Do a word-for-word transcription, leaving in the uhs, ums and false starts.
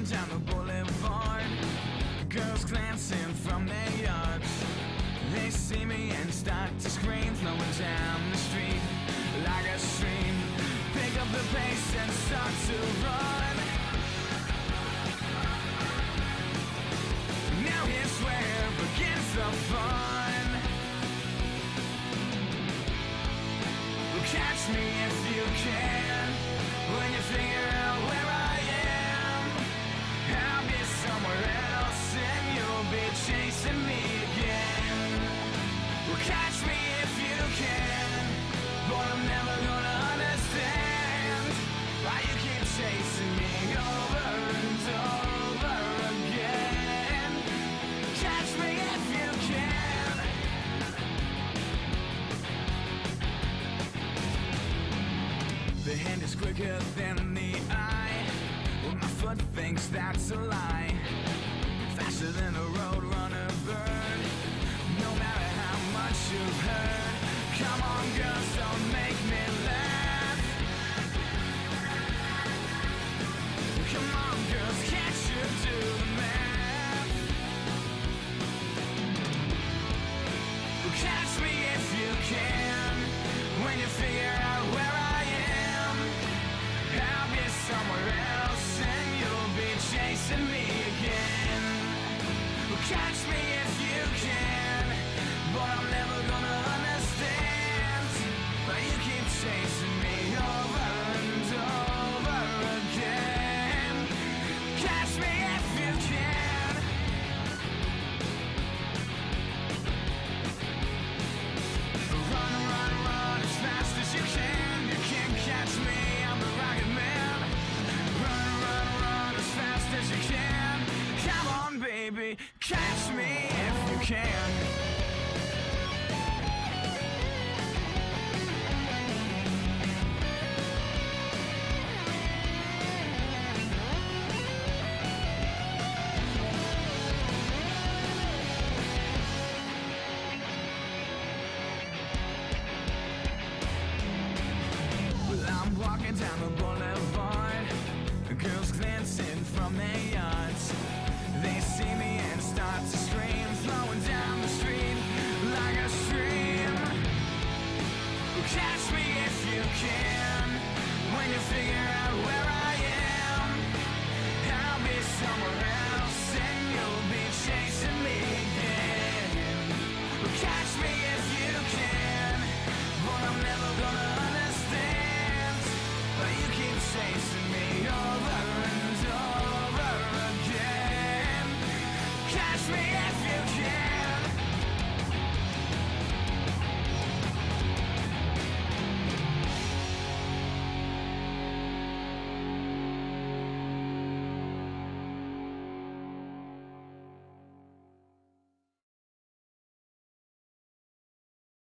down the boulevard, girls glancing from their yards. They see me and start to scream, flowing down the street like a stream. Pick up the pace and start to run. Now here's where begins the fun. Catch me if you can, when you figure out where I am. I'll be somewhere else and you'll be chasing me again. Well, catch me if you can, but I'm never gonna understand why you keep chasing me over and over again. Catch me if you can. The hand is quicker than the eye. Well, my foot thinks that's a lie. Faster than a roadrunner bird, no matter how much you've heard. Come on girls, don't make me laugh. Come on girls, can't you do the math? Catch me if you can, when you figure out where I am. I'll be somewhere else and you'll be chasing me again. Catch me if you can, but I'm never gonna understand why you keep chasing me over and over again. Catch me if you can. Run, run, run as fast as you can. You can't catch me, I'm the Rocket Man. Run, run, run as fast as you can. Come on baby, catch me if you can.